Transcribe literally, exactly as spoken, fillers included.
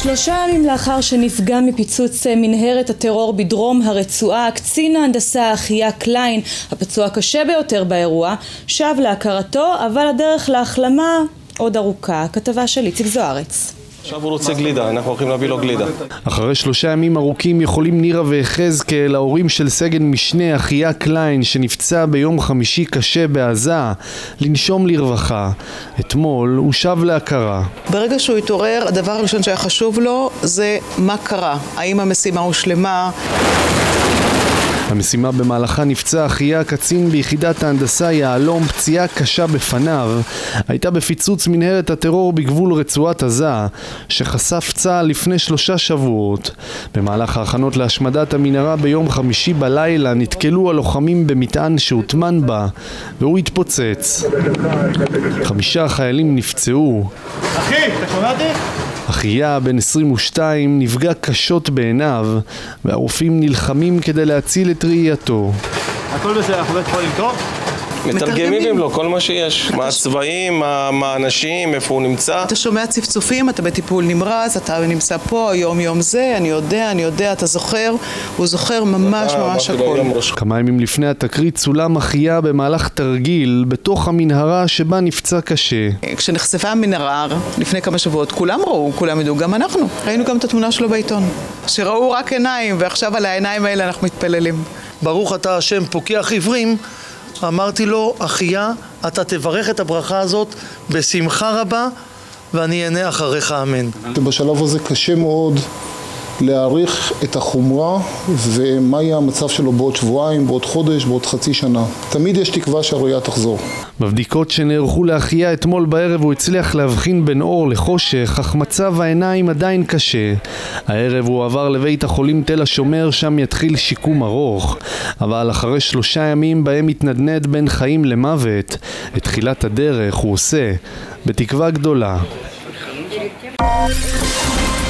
שלושה ימים לאחר שנפגע מפיצוץ מנהרת הטרור בדרום הרצועה, קצין ההנדסה אחיה קליין, הפצוע קשה ביותר באירוע, שב להכרתו, אבל הדרך להחלמה עוד ארוכה. כתבה של איציק זוארץ. עכשיו הוא רוצה גלידה, אנחנו הולכים להביא לו גלידה. אחרי שלושה ימים ארוכים יכולים נירה וחזקאל, ההורים של סגן משנה אחיה קליין שנפצע ביום חמישי קשה בעזה, לנשום לרווחה. אתמול הוא שב להכרה. ברגע שהוא התעורר, הדבר הראשון שהיה חשוב לו זה מה קרה, האם המשימה הושלמה. המשימה במהלכה נפצע אחיה, קצין ביחידת ההנדסה יהלום, פציעה קשה בפניו, הייתה בפיצוץ מנהרת הטרור בגבול רצועת עזה, שחשף צה"ל לפני שלושה שבועות. במהלך ההכנות להשמדת המנהרה ביום חמישי בלילה נתקלו הלוחמים במטען שהוטמן בה, והוא התפוצץ. חמישה חיילים נפצעו. אחי, אתה שומע אותי? אחיה, בן עשרים ושתיים, נפגע קשות בעיניו, והרופאים נלחמים כדי להציל את ראייתו. הכל בסדר, אנחנו בית חולים טוב? מתרגמים לו כל מה שיש, מה הצבעים, מה האנשים, איפה הוא נמצא. אתה שומע צפצופים, אתה בטיפול נמרץ, אתה נמצא פה, יום יום זה, אני יודע, אני יודע, אתה זוכר, הוא זוכר ממש ממש הכל. כמה ימים לפני התקרית צולם אחיה במהלך תרגיל בתוך המנהרה שבה נפצע קשה. כשנחשפה המנהרה לפני כמה שבועות, כולם ראו, כולם ידעו, גם אנחנו. ראינו גם את התמונה שלו בעיתון, שראו רק עיניים, ועכשיו על העיניים האלה אנחנו מתפללים. ברוך אתה השם פוקח עיוורים. אמרתי לו, אחיה, אתה תברך את הברכה הזאת בשמחה רבה, ואני אענה אחריך אמן. בשלב הזה קשה מאוד להעריך את החומרה ומה יהיה המצב שלו בעוד שבועיים, בעוד חודש, בעוד חצי שנה. תמיד יש תקווה שהראייה תחזור. בבדיקות שנערכו לאחיה אתמול בערב הוא הצליח להבחין בין אור לחושך, אך מצב העיניים עדיין קשה. הערב הוא עבר לבית החולים תל השומר, שם יתחיל שיקום ארוך. אבל אחרי שלושה ימים בהם מתנדנד בין חיים למוות, את תחילת הדרך הוא עושה בתקווה גדולה.